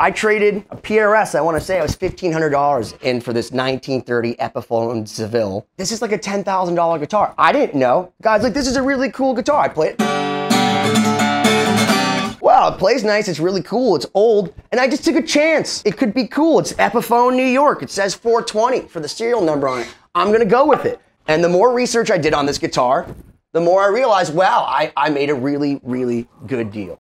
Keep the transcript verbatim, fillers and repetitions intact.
I traded a P R S, I want to say it was fifteen hundred dollars in for this nineteen thirty Epiphone Seville. This is like a ten thousand dollar guitar. I didn't know. Guys, like, this is a really cool guitar. I play it. Wow, it plays nice, it's really cool, it's old, and I just took a chance. It could be cool. It's Epiphone, New York. It says four twenty for the serial number on it. I'm gonna go with it. And the more research I did on this guitar, the more I realized, wow, I, I made a really, really good deal.